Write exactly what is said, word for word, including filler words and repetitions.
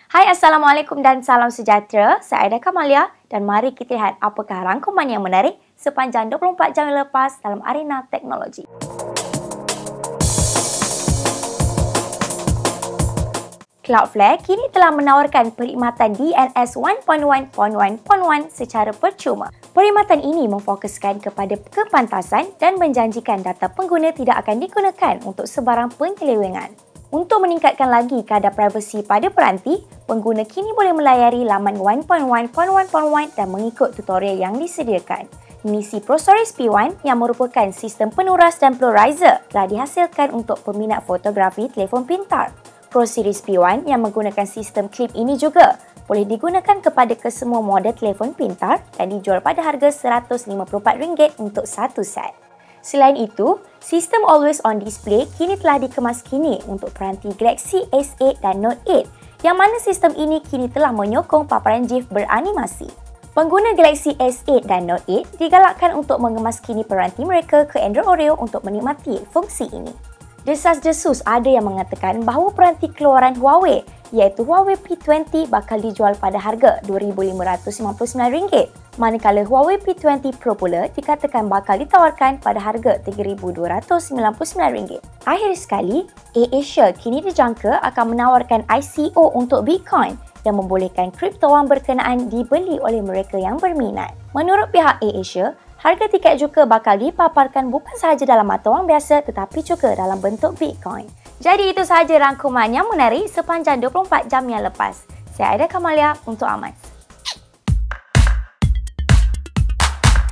Hai, Assalamualaikum dan salam sejahtera. Saya Aida Kamalia dan mari kita lihat apakah rangkuman yang menarik sepanjang dua puluh empat jam yang lepas dalam arena teknologi. Cloudflare kini telah menawarkan perkhidmatan D N S satu titik satu titik satu titik satu secara percuma. Perkhidmatan ini memfokuskan kepada kepantasan dan menjanjikan data pengguna tidak akan digunakan untuk sebarang penyelewengan. Untuk meningkatkan lagi kadar privasi pada peranti, pengguna kini boleh melayari laman satu titik satu titik satu titik satu dan mengikut tutorial yang disediakan. Mengisi ProStorage P satu yang merupakan sistem penuras dan polarizer telah dihasilkan untuk peminat fotografi telefon pintar. ProSeries P satu yang menggunakan sistem clip ini juga boleh digunakan kepada kesemua model telefon pintar dan dijual pada harga seratus lima puluh empat ringgit untuk satu set. Selain itu, sistem Always On Display kini telah dikemas kini untuk peranti Galaxy S lapan dan Note lapan, yang mana sistem ini kini telah menyokong paparan GIF beranimasi. Pengguna Galaxy S lapan dan Note lapan digalakkan untuk mengemas kini peranti mereka ke Android Oreo untuk menikmati fungsi ini. Desas-desus ada yang mengatakan bahawa peranti keluaran Huawei iaitu Huawei P dua puluh bakal dijual pada harga dua ribu lima ratus lima puluh sembilan ringgit, manakala Huawei P dua puluh Pro pula dikatakan bakal ditawarkan pada harga tiga ribu dua ratus sembilan puluh sembilan ringgit. Akhir sekali, AirAsia kini dijangka akan menawarkan I C O untuk Bitcoin yang membolehkan kripto wang berkenaan dibeli oleh mereka yang berminat. Menurut pihak AirAsia, harga tiket juga bakal dipaparkan bukan sahaja dalam mata wang biasa tetapi juga dalam bentuk Bitcoin. Jadi itu sahaja rangkuman yang menarik sepanjang dua puluh empat jam yang lepas. Saya Aida Kamalia untuk Aman.